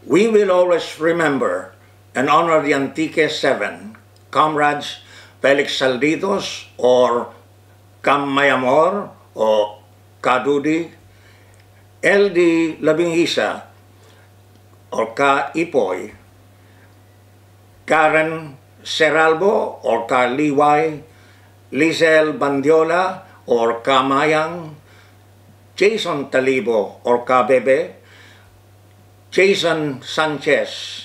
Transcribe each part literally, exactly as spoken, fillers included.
We will always remember and honor the Antique Seven, comrades Felix Salditos or Cam Mayamor o Kadudi, L D Labingisa or Ka Ipoy, Karen Seralbo or Ka Liway, Lizel Bandiola or Ka Mayang, Jason Talibo or Ka Bebe, Jason Sanchez,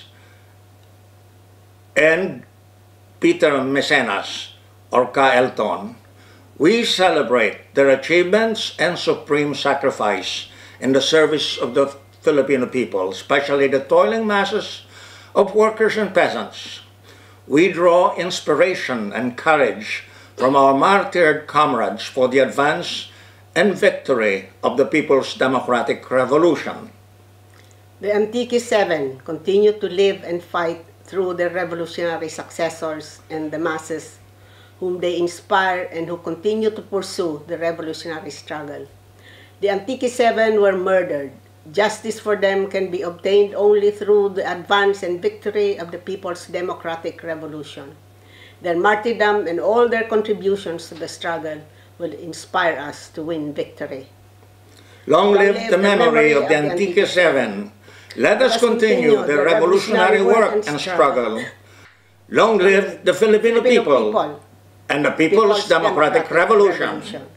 and Peter Mecenas or Ka Elton. We celebrate their achievements and supreme sacrifice in the service of the Filipino people, especially the toiling masses of workers and peasants. We draw inspiration and courage from our martyred comrades for the advance and victory of the People's Democratic Revolution. The Antique Seven continue to live and fight through their revolutionary successors and the masses whom they inspire and who continue to pursue the revolutionary struggle. The Antique Seven were murdered. Justice for them can be obtained only through the advance and victory of the People's Democratic Revolution. Their martyrdom and all their contributions to the struggle will inspire us to win victory. Long live the memory of the Antique Seven. Let us continue the revolutionary work and struggle. Long live the Filipino people and the People's Democratic Revolution.